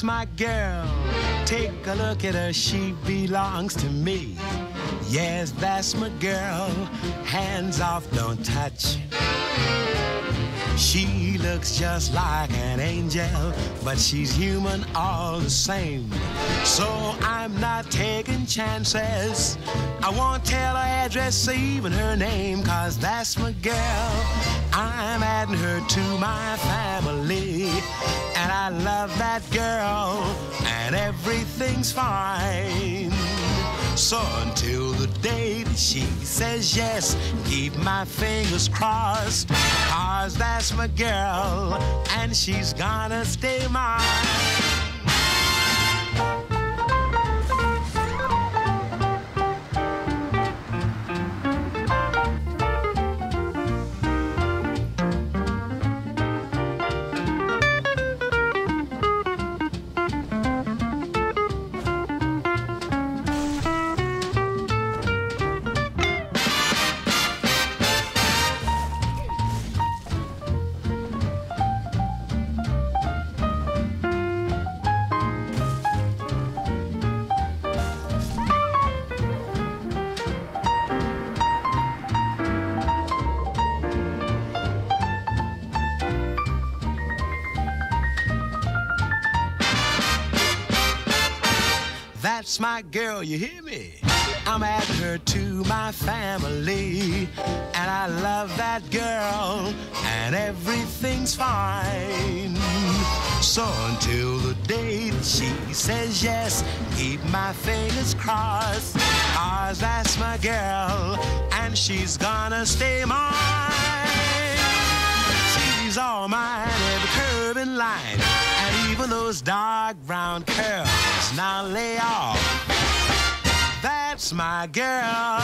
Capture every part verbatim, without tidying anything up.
That's my girl. Take a look at her, she belongs to me. Yes, that's my girl. Hands off, don't touch. She looks just like an angel, but she's human all the same. So I'm not taking chances. I won't tell her address or even her name, 'cause that's my girl. I'm adding her to my family, and I love that girl, and everything's fine. So until the day that she says yes, keep my fingers crossed, 'cause that's my girl, and she's gonna stay mine. That's my girl, you hear me? I'm adding her to my family, and I love that girl, and everything's fine. So until the day that she says yes, keep my fingers crossed, 'cause that's my girl, and she's gonna stay mine. She's all mine, every curve and line, and even those dark brown curls. Now lay off. That's my girl.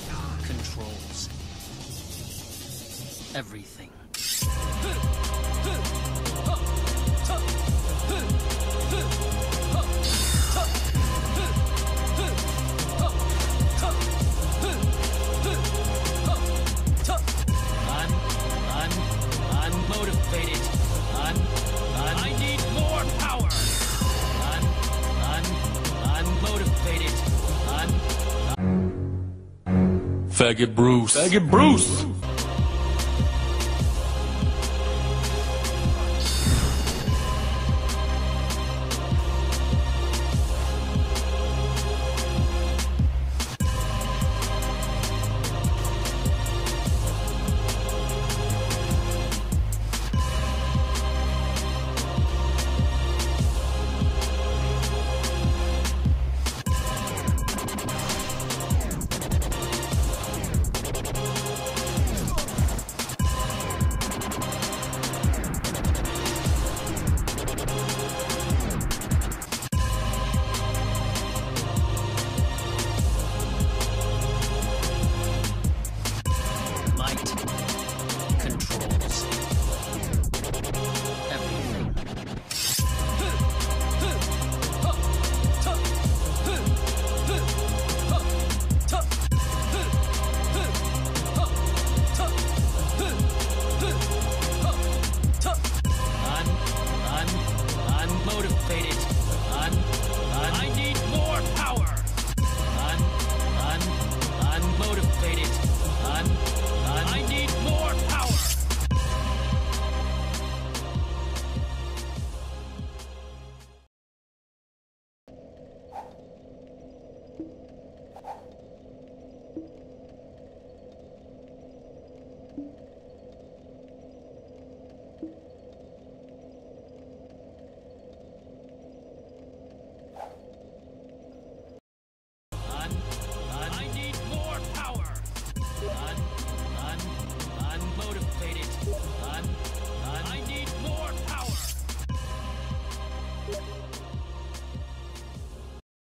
Everything. Faggot Bruce. Faggot Bruce.